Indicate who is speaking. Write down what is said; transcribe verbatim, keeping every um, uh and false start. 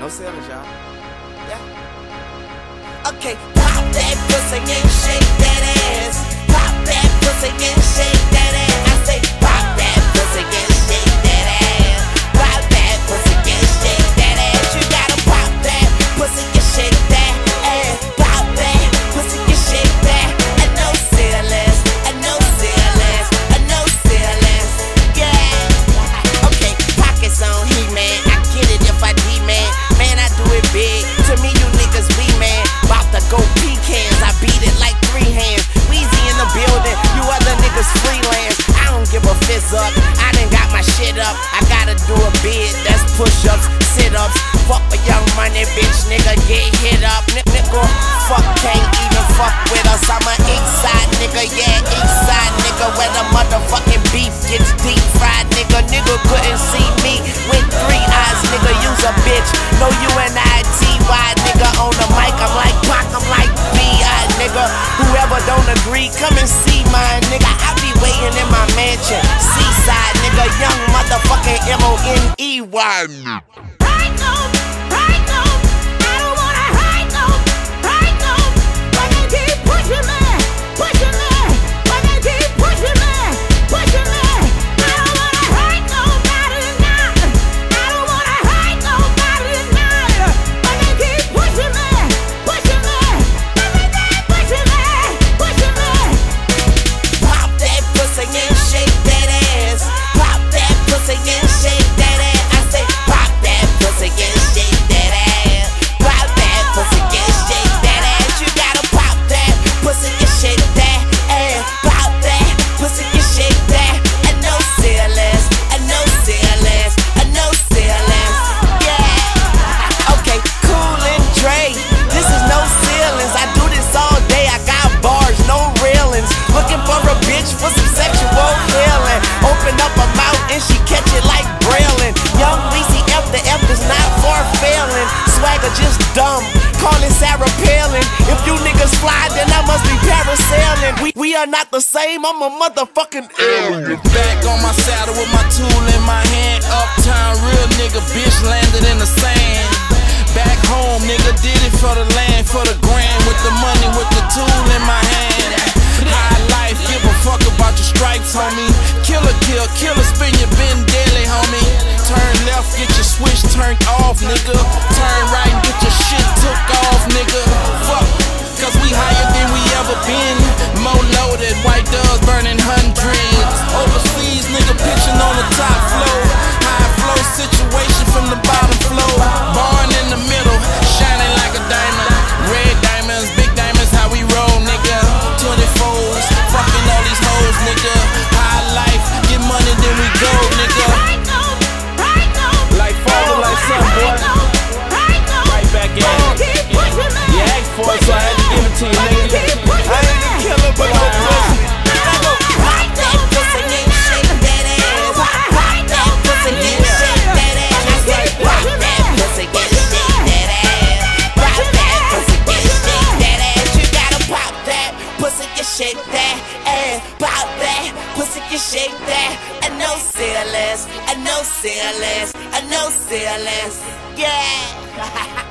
Speaker 1: No ceilings, y'all. Yeah.
Speaker 2: Okay, pop that pussy and shake that ass. Pop that pussy and shake that ass. I say pop that pussy and shake that ass. Pop that pussy and shake that ass. You gotta pop that pussy and shake that ass. Pop that pussy and shake that. I know ceilings, I know ceilings, I know ceilings. Yeah. Okay, pockets on He-Man. I get it if I demand. Man, I do it big. To me, you niggas be man. Bout to go pecans. I beat it like three hands. Weezy in the building. You other niggas freelance. I don't give a fizz up. I done got my shit up. I gotta do a bid. That's push-ups, sit-ups. Fuck a young money bitch. Nigga get hit up. N nigga, fuck can't even fuck with us. I'm a east side nigga. Yeah, east side nigga. Where the motherfucking beef gets deep fried nigga. Nigga couldn't see me with three eyes. Nigga, use a bitch. No U N I T Y nigga on the mic. I'm like Pac, I'm like B I nigga. Whoever don't agree, come and see mine nigga. I be waiting in my mansion, seaside nigga. Young motherfucking M O N E Y. Just dumb, calling Sarah Palin. If you niggas fly, then I must be parasailing. We, we are not the same, I'm a motherfucking alien.
Speaker 3: Back on my saddle with my tool in my hand. Uptown real nigga, bitch landed in the sand. Back home, nigga did it for the land, for the grand. With the money, with the tool in my hand. High life, give a fuck about your stripes, homie. Killer, kill, killer, spin your bin daily, homie. Turn left, get your switch turned off, nigga. Turn right and get your shit took off, nigga. Fuck, cause we higher than we ever been. More loaded, white doves burning hundreds. Overseas, nigga pitching on the top floor. High flow situation from the bottom floor. Barn in the middle, shining like a diamond. Red diamonds, big diamonds, how we roll, nigga. twenty-fours, fucking all these hoes, nigga. High life, get money then we go, nigga. Like father, like son, boy. Right back at it. You asked for it, so I had to give it to you, nigga. I ain't a killer, but I'm pussy.
Speaker 2: Pop that pussy and shake that ass. Pop that pussy and shake that ass. I say pop that pussy and shake that ass. Pop that pussy and shake that ass. You gotta pop that pussy and shake that ass. Pop that pussy and shake that. I know ceilings, I know ceilings, I know ceilings. Yeah.